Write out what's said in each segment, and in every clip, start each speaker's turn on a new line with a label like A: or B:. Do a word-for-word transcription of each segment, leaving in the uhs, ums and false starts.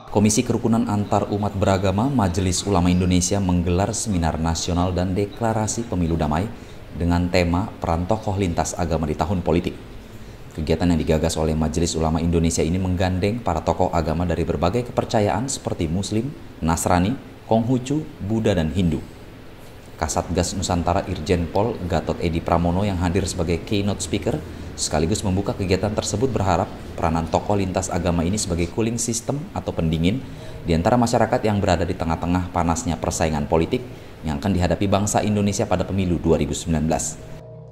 A: Komisi Kerukunan Antar Umat Beragama Majelis Ulama Indonesia menggelar seminar nasional dan deklarasi pemilu damai dengan tema peran tokoh lintas agama di tahun politik. Kegiatan yang digagas oleh Majelis Ulama Indonesia ini menggandeng para tokoh agama dari berbagai kepercayaan seperti Muslim, Nasrani, Konghucu, Buddha, dan Hindu. Kasatgas Nusantara Irjen Pol Gatot Edi Pramono yang hadir sebagai keynote speaker sekaligus membuka kegiatan tersebut berharap peranan tokoh lintas agama ini sebagai cooling system atau pendingin di antara masyarakat yang berada di tengah-tengah panasnya persaingan politik yang akan dihadapi bangsa Indonesia pada pemilu dua ribu sembilan belas.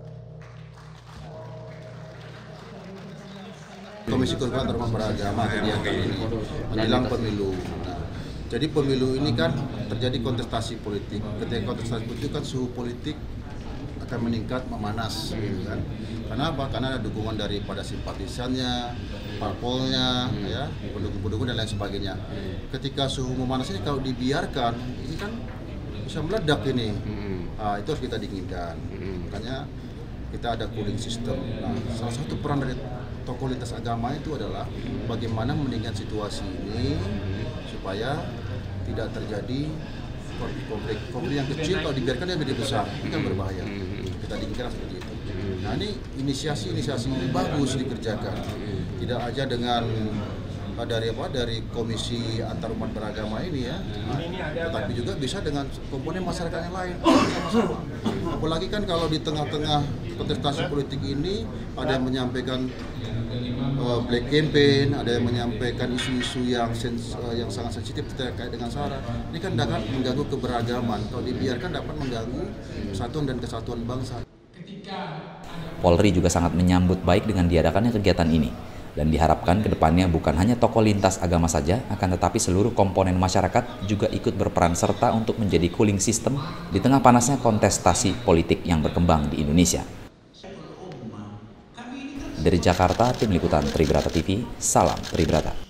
B: Komisi Kerukunan Antar Umat Beragama kegiatan ini menjelang pemilu. Jadi pemilu ini kan terjadi kontestasi politik. Ketika kontestasi politik kan suhu politik akan meningkat, memanas, gitu kan. Karena apa? Karena ada dukungan daripada simpatisannya, parpolnya, ya, pendukung-pendukung dan lain sebagainya. Ketika suhu memanas ini kalau dibiarkan, ini kan bisa meledak ini. Nah, itu harus kita dinginkan. Makanya kita ada cooling system. Nah, salah satu peran dari tokoh lintas agama itu adalah bagaimana mendinginkan situasi ini supaya tidak terjadi konflik. Konflik yang kecil kalau dibiarkan dia menjadi besar, ini kan berbahaya. Kita dinginkan seperti itu. Nah, ini inisiasi-inisiasi ini bagus dikerjakan. Tidak aja dengan dari apa dari Komisi Antar Umat Beragama ini ya, nah, tetapi juga bisa dengan komponen masyarakat yang lain. Sama-sama. Apalagi kan kalau di tengah-tengah kontestasi politik ini ada yang menyampaikan uh, black campaign, ada yang menyampaikan isu-isu yang sens, uh, yang sangat sensitif terkait dengan SARA. Ini kan dapat mengganggu keberagaman. Kalau dibiarkan dapat mengganggu persatuan dan kesatuan bangsa.
A: Polri juga sangat menyambut baik dengan diadakannya kegiatan ini. Dan diharapkan ke depannya bukan hanya tokoh lintas agama saja, akan tetapi seluruh komponen masyarakat juga ikut berperan serta untuk menjadi cooling system di tengah panasnya kontestasi politik yang berkembang di Indonesia. Dari Jakarta, Tim Liputan Tribrata T V, salam Tribrata.